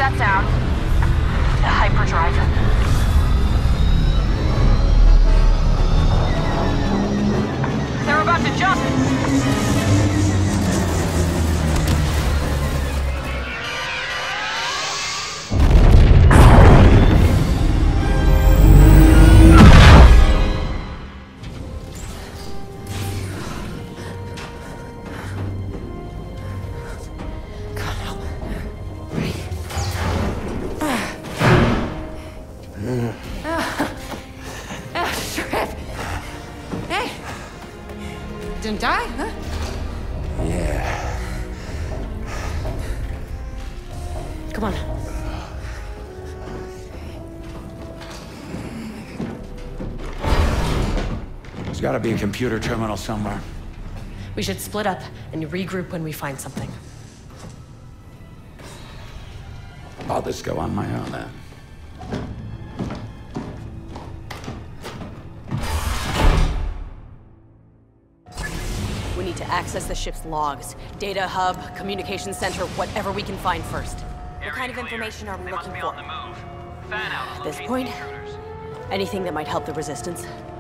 that sound? The hyperdrive. They're about to jump! Didn't die, huh? Yeah. Come on. There's gotta be a computer terminal somewhere. We should split up and regroup when we find something. I'll just go on my own then. We need to access the ship's logs. Data hub, communication center, whatever we can find first. What kind of information are we looking for? At this point, anything that might help the Resistance.